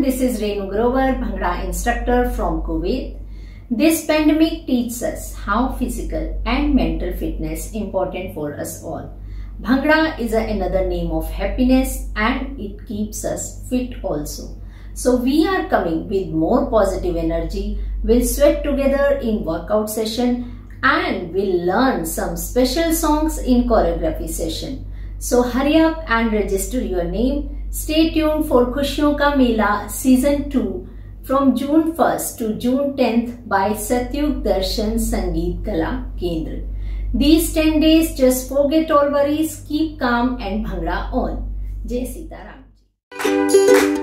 this is Renu Grover, Bhangra instructor from Kuwait. This pandemic teaches us how physical and mental fitness is important for us all. Bhangra is another name of happiness and it keeps us fit also. So we are coming with more positive energy. We'll sweat together in workout session and we'll learn some special songs in choreography session. So hurry up and register your name. Stay tuned for Khushiyon Ka Mela Season 2 from June 1st to June 10th by Satyug Darshan Sangeet Kala Kendra. These 10 days, just forget all worries, keep calm and Bhangra on. Jai Sita Ram.